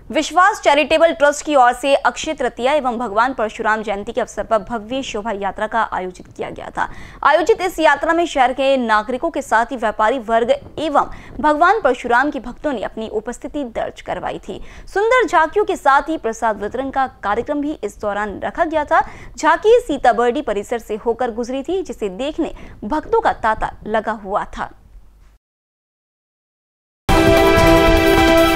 विश्वास charitable trust की ओर से अक्षय तृतीया एवं भगवान परशुराम जयंती के अवसर पर भव्य शोभा यात्रा का आयोजित किया गया था। आयोजित इस यात्रा में शहर के नागरिकों के साथ ही व्यापारी वर्ग एवं भगवान परशुराम के भक्तों ने अपनी उपस्थिति दर्ज करवाई थी। सुंदर झांकियों के साथ ही प्रसाद वितरण का कार्यक्रम भी इस दौरान रखा गया था। झांकी सीताबर्डी परिसर से होकर गुजरी थी, जिसे देखने भक्तों का तांता लगा हुआ था।